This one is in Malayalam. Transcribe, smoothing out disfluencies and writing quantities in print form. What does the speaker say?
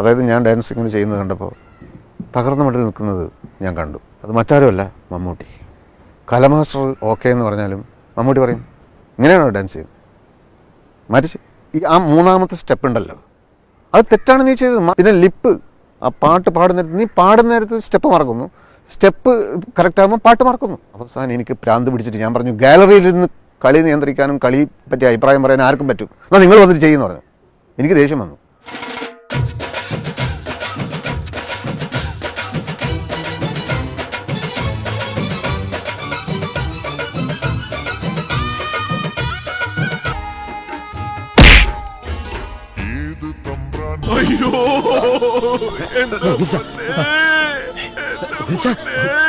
അതായത് ഞാൻ ഡാൻസിങ്ങിന് ചെയ്യുന്നത് കണ്ടപ്പോൾ തകർന്ന മട്ടിൽ നിൽക്കുന്നത് ഞാൻ കണ്ടു. അത് മറ്റാരുമല്ല, മമ്മൂട്ടി. കലമാസ്റ്റർ ഓക്കെ എന്ന് പറഞ്ഞാലും മമ്മൂട്ടി പറയും ഇങ്ങനെയാണോ ഡാൻസ് ചെയ്യുന്നത്? മരിച്ച് ആ മൂന്നാമത്തെ സ്റ്റെപ്പ് ഉണ്ടല്ലോ, അത് തെറ്റാണ് നീ ചെയ്തത്. പിന്നെ ലിപ്പ്, ആ പാട്ട് പാടുന്ന നീ പാടുന്ന നേരത്ത് സ്റ്റെപ്പ് മറക്കുന്നു, സ്റ്റെപ്പ് കറക്റ്റ് ആകുമ്പോൾ പാട്ട് മറക്കുന്നു. അവസാനം എനിക്ക് ഭ്രാന്ത് പിടിച്ചിട്ട് ഞാൻ പറഞ്ഞു, ഗാലറിയിൽ നിന്ന് കളി നിയന്ത്രിക്കാനും കളി പറ്റി അഭിപ്രായം പറയാൻ ആർക്കും പറ്റും, എന്നാൽ നിങ്ങൾ വന്നിട്ട് ചെയ്യുമെന്ന് പറഞ്ഞു. എനിക്ക് ദേഷ്യം വന്നു. അയ്യോ